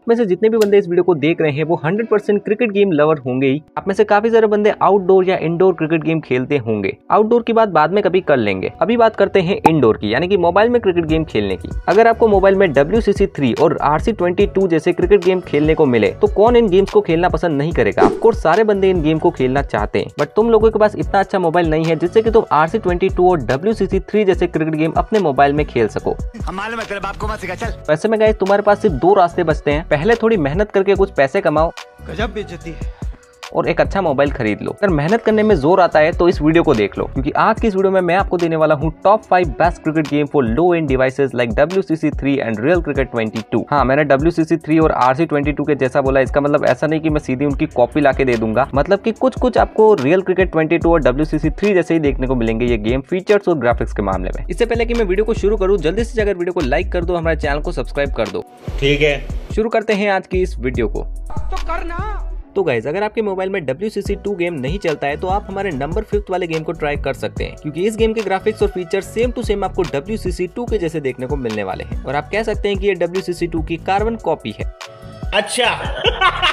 में से जितने भी बंदे इस वीडियो को देख रहे हैं वो 100% क्रिकेट गेम लवर होंगे ही। आप में से काफी सारे बंदे आउटडोर या इंडोर क्रिकेट गेम खेलते होंगे। आउटडोर की बात बाद में कभी कर लेंगे, अभी बात करते हैं इंडोर की, यानी कि मोबाइल में क्रिकेट गेम खेलने की। अगर आपको मोबाइल में WCC3 और RC22 जैसे क्रिकेट गेम खेलने को मिले तो कौन इन गेम्स को खेलना पसंद नहीं करेगा। ऑफ कोर्स सारे बंदे इन गेम को खेलना चाहते हैं, बट तुम लोगों के पास इतना अच्छा मोबाइल नहीं है जिससे कि तुम RC22 और WCC3 जैसे क्रिकेट गेम अपने मोबाइल में खेल सको। वैसे में गाइस तुम्हारे पास सिर्फ दो रास्ते बचते हैं। पहले थोड़ी मेहनत करके कुछ पैसे कमाओ, गजब बेइज्जती है, और एक अच्छा मोबाइल खरीद लो। अगर मेहनत करने में जोर आता है तो इस वीडियो को देख लो, क्योंकि आज की इस वीडियो में मैं आपको देने वाला हूँ top 5 best cricket game for low end devices like WCC3 and real cricket 22। हाँ, मैंने WCC3 और RC22 के जैसा बोला, इसका मतलब ऐसा नहीं कि मैं सीधी उनकी कॉपी लाके दे दूंगा। मतलब कि कुछ आपको रियल क्रिकेट 22 और WCC3 जैसे ही देखने को मिलेंगे ये गेम फीचर्स और ग्राफिक्स के मामले में। इससे पहले कि मैं वीडियो को शुरू करूँ, जल्दी से जाकर वीडियो को लाइक कर दो, हमारे चैनल को सब्सक्राइब कर दो। ठीक है, शुरू करते हैं आज की इस वीडियो को। तो करना। तो गाइज, अगर आपके मोबाइल में WCC2 गेम नहीं चलता है तो आप हमारे नंबर 5 वाले गेम को ट्राई कर सकते हैं, क्योंकि इस गेम के ग्राफिक्स और फीचर सेम टू सेम आपको WCC2 के जैसे देखने को मिलने वाले हैं, और आप कह सकते हैं कि ये WCC2 की कार्बन कॉपी है। अच्छा।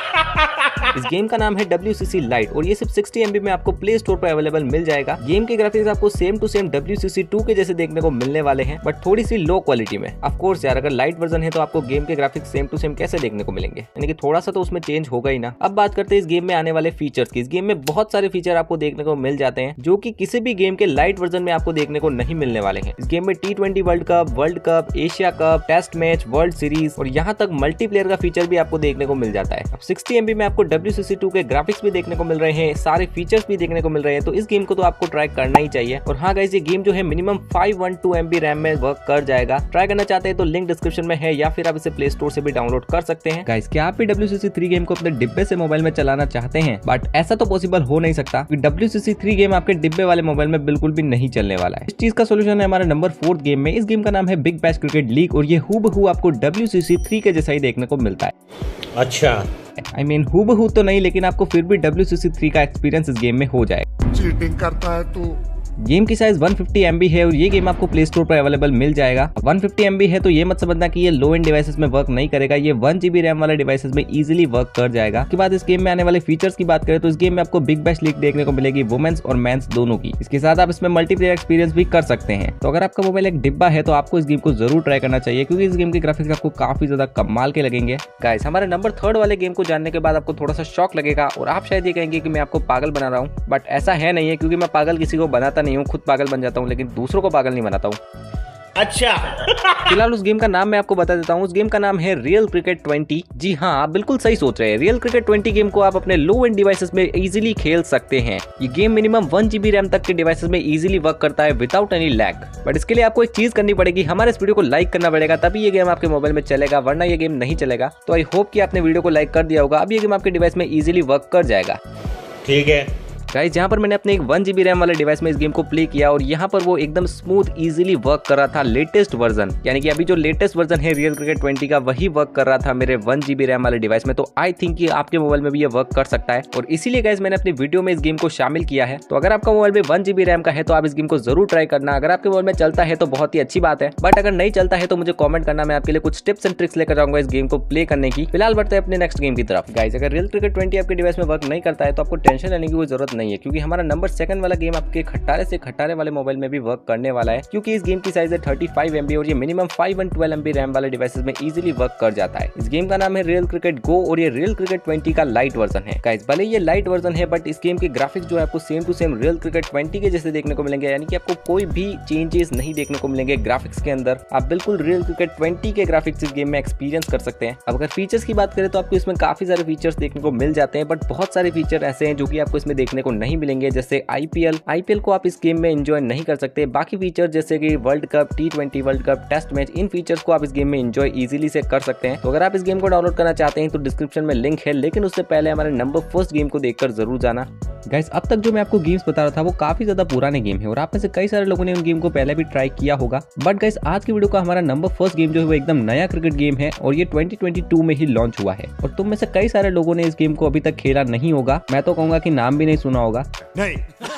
इस गेम का नाम है WCC Lite और ये सिर्फ 60 MB में आपको प्ले स्टोर पर अवेलेबल मिल जाएगा। गेम के ग्राफिक्स आपको सेम टू सेम WCC2 के जैसे देखने को मिलने वाले हैं, बट थोड़ी सी लो क्वालिटी में। ऑफ कोर्स यार, अगर लाइट वर्जन है तो आपको गेम के ग्राफिक्स सेम टू सेम कैसे देखने को मिलेंगे, यानी कि थोड़ा सा तो उसमें चेंज होगा ही ना। अब बात करते हैं इस गेम में आने वाले फीचर्स की। इस गेम में बहुत सारे फीचर आपको देखने को मिल जाते हैं जो कि किसी भी गेम के लाइट वर्जन में आपको देखने को नहीं मिलने वाले हैं। इस गेम में T20 world cup, Asia cup, test match, world series और यहाँ तक मल्टीप्लेयर का फीचर भी आपको देखने को मिल जाता है। अब 60 MB में आपको WCC2 के ग्राफिक्स भी देखने को मिल रहे हैं, सारे फीचर्स भी देखने को मिल रहे हैं, तो इस गेम को तो आपको ट्राई करना ही चाहिए। और हाँ गाइस, ये गेम जो है मिनिमम 512 MB रैम में वर्क कर जाएगा। ट्राई करना चाहते हैं तो लिंक डिस्क्रिप्शन में है, या फिर आप इसे प्ले स्टोर से भी डाउनलोड कर सकते हैं। गाइस, क्या आप भी WCC3 गेम को अपने डिब्बे से मोबाइल में चलाना चाहते हैं? बट ऐसा तो पॉसिबल हो नहीं सकता, क्योंकि WCC3 गेम आपके डिब्बे वाले मोबाइल में बिल्कुल भी नहीं चलने वाला है। इस चीज का सोल्यूशन है हमारे नंबर 4 गेम में। इस गेम का नाम है बिग बैश क्रिकेट लीग और ये हूबहू आपको WCC3 के जैसा ही देखने को मिलता है। अच्छा, I mean, हूबहू तो नहीं, लेकिन आपको फिर भी WCC3 का एक्सपीरियंस इस गेम में हो जाएगा। चीटिंग करता है तू। गेम की साइज 150 MB है और ये गेम आपको प्ले स्टोर पर अवेलेबल मिल जाएगा। 150 MB है तो ये मत समझना कि ये लो एंड डिवाइसेस में वर्क नहीं करेगा, ये 1 GB रैम वाले डिवाइसेस में इजीली वर्क कर जाएगा। उसके बाद इस गेम में आने वाले फीचर्स की बात करें तो इस गेम में आपको बिग बैश लीग देखने को मिलेगी, वुमेन्स और मेंस दोनों की। इसके साथ आप इसमें मल्टीप्लेयर एक्सपीरियंस भी कर सकते हैं। तो अगर आपका मोबाइल एक डिब्बा है तो आपको इस गेम को जरूर ट्राई करना चाहिए, क्योंकि इस गेम के ग्राफिक्स आपको काफी ज्यादा कमाल के लगेंगे। गाइस, हमारे नंबर 3 वाले गेम को जानने के बाद आपको थोड़ा सा शॉक लगेगा और आप शायद ये कहेंगे कि मैं आपको पागल बना रहा हूँ, बट ऐसा है नहीं है, क्योंकि मैं पागल किसी को बनाता नहीं हूँ, खुद पागल बन जाता हूँ, लेकिन दूसरों को पागल नहीं बनाता हूँ। अच्छा। फिलहाल उस गेम का नाम मैं आपको बता देता हूँ। उस गेम का नाम है रियल क्रिकेट 20। जी हाँ, आप बिल्कुल सही सोच रहे हैं। रियल क्रिकेट 20 गेम को आप अपने लो एंड डिवाइसेस में इजीली खेल सकते हैं। ये गेम मिनिमम 1 GB रैम तक के डिवाइसेस में इजीली वर्क करता है विदाउट एनी लैग। बट इसके लिए आपको एक चीज करनी पड़ेगी, हमारे इस वीडियो को लाइक करना पड़ेगा, तभी ये गेम आपके मोबाइल में चलेगा, वरना ये गेम नहीं चलेगा। तो आई होप कि आपने वीडियो को लाइक कर दिया होगा। अब ये गेम आपके डिवाइस में इजीली वर्क कर जाएगा। ठीक है गाइस, यहाँ पर मैंने अपने एक 1 GB रैम वाले डिवाइस में इस गेम को प्ले किया और यहाँ पर वो एकदम स्मूथ इजीली वर्क कर रहा था। लेटेस्ट वर्जन, यानी कि अभी जो लेटेस्ट वर्जन है रियल क्रिकेट 20 का, वही वर्क कर रहा था मेरे 1 GB रैम वाले डिवाइस में। तो आई थिंक कि आपके मोबाइल में भी ये वर्क कर सकता है, और इसीलिए गाइस मैंने अपनी वीडियो में इस गेम को शामिल किया है। तो अगर आपका मोबाइल में 1 GB रैम का है तो आप इस गेम को जरूर ट्राई करना। अगर आपके मोबाइल में चलता है तो बहुत ही अच्छी बात है, बट अगर नहीं चलता है तो मुझे कॉमेंट करना, मैं आपके लिए कुछ टिप्स एंड ट्रिक्स लेकर आऊंगा इस गेम को प्ले करने की। फिलहाल बढ़ते हैं अपने नेक्स्ट गेम की तरफ। गाइस, अगर रियल क्रिकेट 20 आपके डिवाइस में वर्क नहीं करता है तो आपको टेंशन लेने की कोई जरूरत नहीं है, क्योंकि हमारा नंबर 2 वाला गेम आपके खट्टारे से खट्टारे वाले मोबाइल में भी वर्क करने वाला है, क्योंकि इस गेम की साइज है 35 MB और ये मिनिमम 512 MB रैम वाले डिवाइसेस में इजीली वर्क कर जाता है। इस गेम का नाम है रियल क्रिकेट गो और ये रियल क्रिकेट 20 का लाइट वर्जन है। गाइस, भले ये लाइट वर्जन है, बट इस गेम के ग्राफिक्स जो है आपको same to same real cricket 20 के जैसे देखने को मिलेंगे, यानी कि आपको कोई भी चेंजेस नहीं देखने को मिलेंगे ग्राफिक्स के अंदर। आप बिल्कुल रियल क्रिकेट 20 के ग्राफिक्स इस गेम में एक्सपीरियंस कर सकते हैं। अब अगर फीचर्स की बात करें तो आपको इसमें काफी सारे फीचर्स देखने को मिल जाते हैं, बट बहुत सारे फीचर ऐसे हैं जो कि आपको इसमें देखने को नहीं मिलेंगे, जैसे IPL को आप इस गेम में एंजॉय नहीं कर सकते। बाकी फीचर जैसे कि world cup, T20 world cup, test match, इन फीचर्स को आप इस गेम में एंजॉय इजीली से कर सकते हैं। तो अगर आप इस गेम को डाउनलोड करना चाहते हैं तो डिस्क्रिप्शन में लिंक है, लेकिन उससे पहले हमारे नंबर 1 गेम को देखकर जरूर जाना। गाइस, अब तक जो मैं आपको गेम्स बता रहा था वो काफी ज्यादा पुराने गेम है और आप में से कई सारे लोगों ने उन गेम को पहले भी ट्राई किया होगा। बट गाइस, आज की वीडियो का हमारा नंबर 1 गेम जो है वो एकदम नया क्रिकेट गेम है और ये 2022 में ही लॉन्च हुआ है, और तुम में से कई सारे लोगों ने इस गेम को अभी तक खेला नहीं होगा। मैं तो कहूंगा कि नाम भी नहीं सुना होगा। नहीं।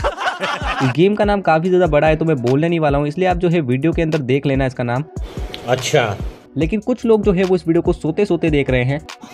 इस गेम का नाम काफी ज्यादा बड़ा है तो मैं बोलने नहीं वाला हूँ, इसलिए आप जो है वीडियो के अंदर देख लेना इसका नाम। अच्छा। लेकिन कुछ लोग जो है वो इस वीडियो को सोते सोते देख रहे हैं।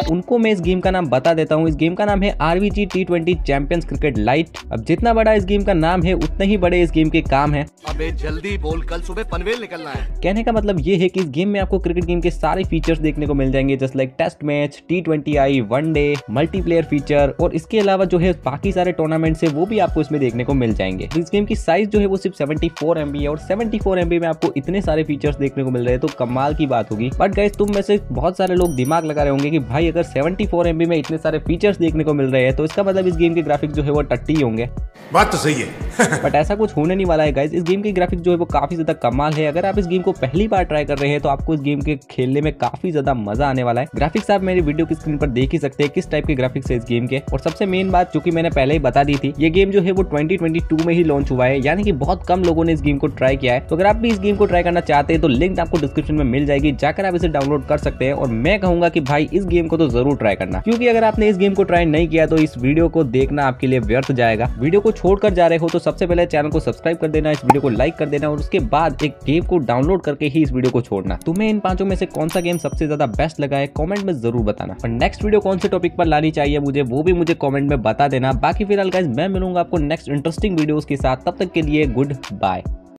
उनको मैं इस गेम का नाम बता देता हूँ। इस गेम का नाम है RVG T20 champions cricket light. अब जितना बड़ा इस गेम का नाम है उतने ही बड़े इस गेम के काम है। अबे जल्दी बोल, कल सुबह पनवेल निकलना है। कहने का मतलब ये है कि इस गेम में आपको क्रिकेट गेम के सारे फीचर्स देखने को मिल जाएंगे, just like test match, T20I, one day, multiplayer feature और इसके अलावा जो है बाकी सारे टूर्नामेंट्स है वो भी आपको इसमें देखने को मिल जाएंगे। इस गेम की साइज जो है वो सिर्फ 74 MB है और 74 MB में आपको इतने सारे फीचर्स देखने को मिल रहे हैं तो कमाल की बात होगी। बट गाइस तुम में से बहुत सारे लोग दिमाग लगा रहे होंगे कि भाई अगर 74 MB में इतने सारे फीचर्स देखने को मिल रहे हैं तो इसका मतलब इस गेम के ग्राफिक्स जो है वो टट्टी होंगे। बात तो सही है। बट ऐसा कुछ होने नहीं वाला है गाइस। इस गेम के ग्राफिक्स जो है वो काफी ज्यादा कमाल है। अगर आप इस गेम को पहली बार ट्राई कर रहे हैं तो आपको इस गेम के खेलने में काफी ज्यादा मजा आने वाला है। ग्राफिक्स आप मेरी वीडियो की स्क्रीन पर देख ही सकते हैं किस टाइप के ग्राफिक्स है इस गेम के। और सबसे मेन बात जो कि मैंने पहले ही बता दी थी, ये गेम जो है वो 2022 में ही लॉन्च हुआ है, यानी कि बहुत कम लोगों ने इस गेम को ट्राई किया है। तो अगर आप भी इस गेम को ट्राई करना चाहते हैं तो लिंक आपको डिस्क्रिप्शन में मिल जाएगी, जाकर आप इसे डाउनलोड कर सकते हैं। और मैं कहूंगा कि भाई इस गेम को तो जरूर ट्राई करना, क्योंकि अगर आपने इस गेम को ट्राई नहीं किया तो इस वीडियो को देखना आपके लिए व्यर्थ जाएगा। वीडियो को छोड़कर जा रहे हो तो सबसे पहले चैनल को सब्सक्राइब कर देना, इस वीडियो को लाइक कर देना और उसके बाद एक गेम को डाउनलोड करके ही इस वीडियो को छोड़ना। तुम्हें इन पांचों में से कौन सा गेम सबसे ज्यादा बेस्ट लगा है कमेंट में जरूर बताना। और नेक्स्ट वीडियो कौन से टॉपिक पर लानी चाहिए मुझे वो भी मुझे कमेंट में बता देना। बाकी फिलहाल गाइस मैं मिलूंगा आपको नेक्स्ट इंटरेस्टिंग वीडियोस के साथ, तब तक के लिए गुड बाय।